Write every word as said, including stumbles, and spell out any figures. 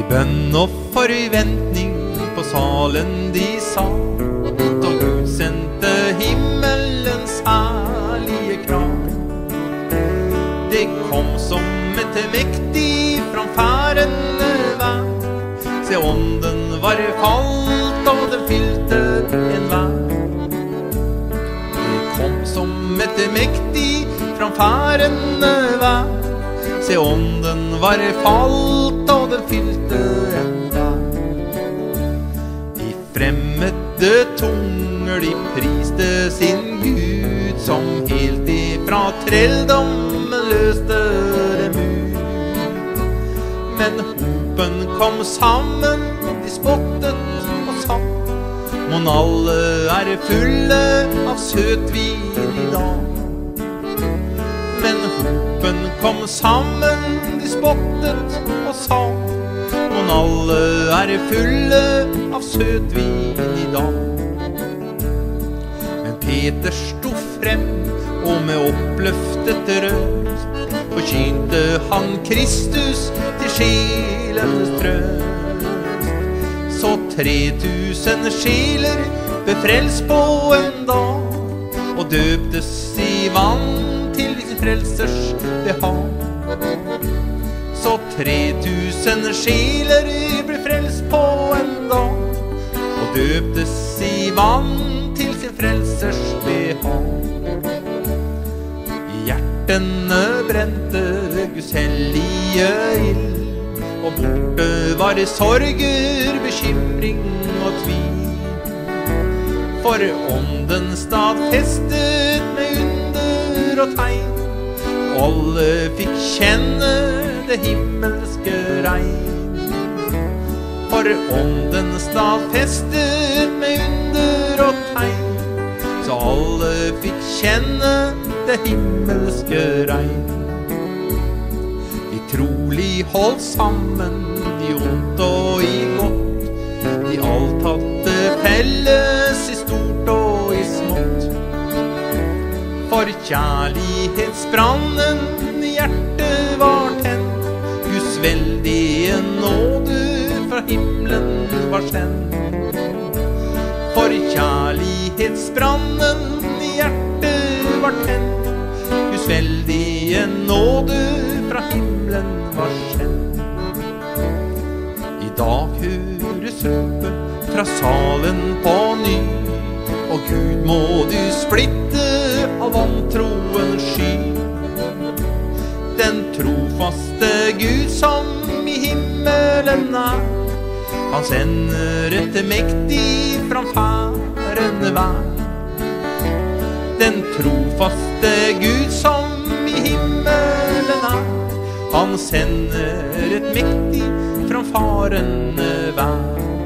Bønn og forventning på salen de satt, og Gud sendte himmelens herlige krav. Det kom som et mektig framfærende vær. Se, ånden var falt, og den fylte en vær. Det kom som et mektig framfærende vær. Se, ånden var falt, og den fylte en vær. I fremmede tunger de priste sin Gud, som helt ifra trelldommen løste dem ut. Men hopen kom sammen, de spottet og sa: Mon alle er fulle av søtvin i dag. Men hopen kom sammen, de spottet og sa: Mon alle er fulle av søtvin i dag. Men Peter sto frem, og med oppløftet røst forkynte han Kristus til sjelenes trøst. Så tre tusen sjeler befrelst på en dag, og døptes i vann til sin frelsers behag. Så tre tusen sjeler ble frelst på en dag, og døptes i vann til sin frelsers behag. I hjertene brente Guds hellige ild, og borte var det sorger, bekymring og tvil. For ånden stadfestet med under og tegn, og alle fikk kjenne det himmelske regn. For ånden stadfestet med under og tegn, så alle fikk kjenne det himmelske regn. De trolig holdt sammen, i ondt og i godt. De alt hadde felles, i stort og i smått. For kjærlighetsbrannen i hjertet var tent, Guds veldige nåde fra himmelen var sendt. For kjærlighetsbrannen i hjertet var tent, Guds veldige nåde fra himmelen var sendt. I dag høres ropet fra salen på ny, og Gud må du splitte av vantroen sky. Den trofaste Gud som i himmelen er, han sender et mektig framfærende vær. Den trofaste Gud som i himmelen er, han sender et mektig framfarende vær.